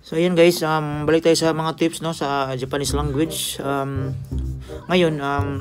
So ayun guys, balik tayo sa mga tips no sa Japanese language. Ngayon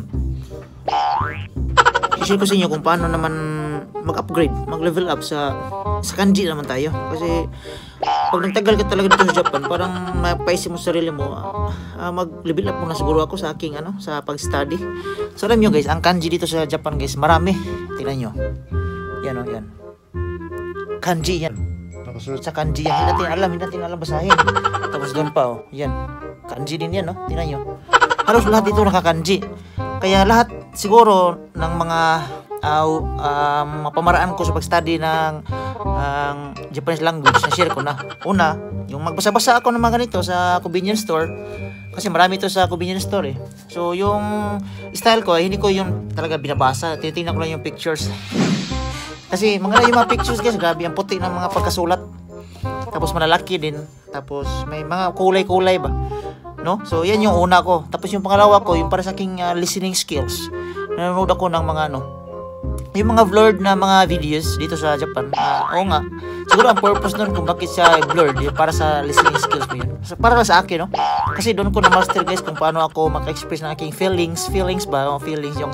i-share ko sa inyo kung paano naman mag-upgrade, mag-level up sa kanji naman tayo. Kasi pag nagtagal ka talaga dito sa Japan, parang mapaisip mo sa sarili mo, mag-level up muna siguro ako sa aking sa pag-study. So alam nyo guys, ang kanji dito sa Japan guys, marami. Tingnan nyo. Yan o, yan. Kanji yan. Sa kanji yan, hindi natin alam basahin. Tapos doon pa yan, kanji din yan tingnan nyo, halos lahat ito nakakanji. Kaya lahat siguro ng mga pamaraan ko sa pag-study ng Japanese language na share ko na. Una, yung magbasa-basa ako ng mga ganito sa convenience store, kasi marami ito sa convenience store So yung style ko hindi ko yung talaga binabasa, tinitingnan ko lang yung pictures. Kasi mga yung mga pictures guys, grabe ang puti ng mga pagkasulat. Tapos malalaki din. Tapos may mga kulay-kulay ba, no? So yan yung una ko. Tapos yung pangalawa ko, yung para sa aking listening skills. Nanonood ako ng mga yung mga blurred na mga videos dito sa Japan. Oo nga. Siguro ang purpose nun kung bakit siya blurred, para sa listening skills mo yun. So, para sa akin, no? Kasi doon ko na master guys kung paano ako maka-express ng aking feelings ba? Feelings yung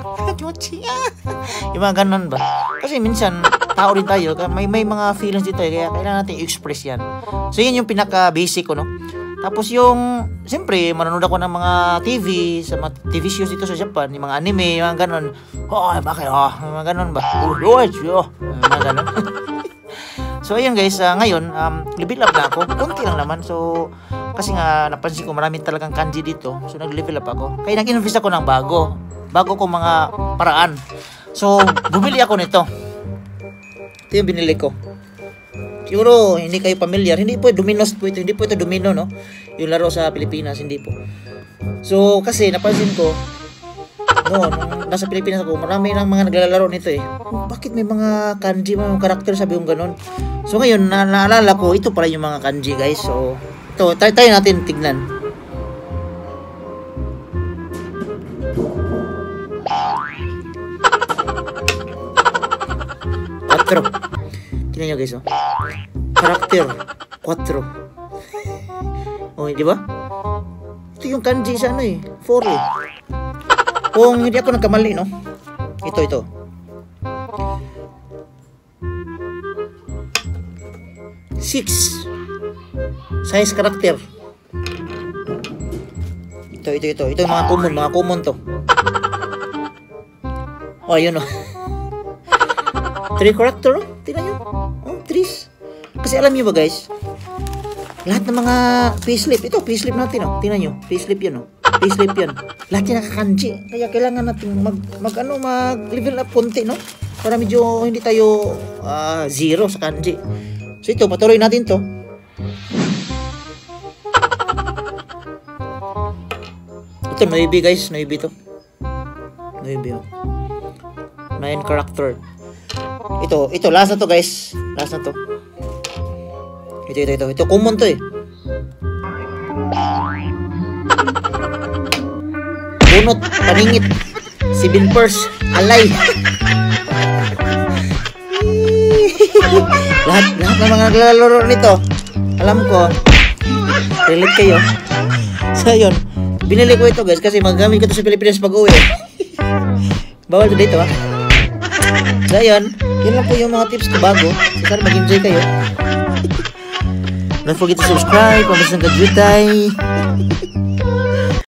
yung mga ganun ba? Kasi minsan, tao rin tayo, may mga feelings dito kaya kailangan natin i-express yan. So yun yung pinaka-basic ko, no? Tapos yung, siyempre, manonood ako ng mga TV, sa mga TV shows dito sa Japan, yung mga anime, yung mga ganun. Bakit? Mga ganun ba? Mga ganun. So, ayun guys, ngayon, level up na ako. Kunti lang naman. So, kasi nga, napansin ko maraming talagang kanji dito. So, nag-level up ako. Kaya nag-invest ako ng bago ko mga paraan. So, bumili ako nito. Ito yung binili ko. Siguro hindi kayo familiar, hindi po Domino's po ito, hindi po ito Domino, no? Yung laro sa Pilipinas, hindi po. So kasi napansin ko, nung nasa Pilipinas ako, marami nang mga naglalaro nito bakit may mga kanji, mga karakter, sabi yung ganun. So ngayon, naalala ko, ito pala yung mga kanji guys. So ito, tayo natin tignan. Atro. Tingnan nyo guys, karakter 4. Di ba? Ito yung kanji sa 4 Kung hindi ako nagkamali, no? Ito. Six size karakter. Ito yung mga common to. Ayun 3 karakter, tingnan nyo. 3. Kasi alam nyo ba guys, lahat ng mga payslip, ito payslip natin tingnan nyo, payslip yan payslip yan, lahat yan nakakanji. Kaya kailangan natin mag-level up konti, no? Para medyo hindi tayo zero sa kanji. So ito, patuloy natin to. Ito, noibi guys, noibi to. Noibi 9 character. Ito, last na to guys. Last na to. Ito, common to Bunot, paningit, 7 purse, alay. lahat ng mga naglalaro nito, alam ko, relate kayo. So yun, binili ko ito guys kasi magagamit ko ito sa Pilipinas pag uwi. Bawal to dito So yun lang po yung mga tips ko bago. So sana mag-enjoy kayo. Don't forget to subscribe. Pabas ng kajutay.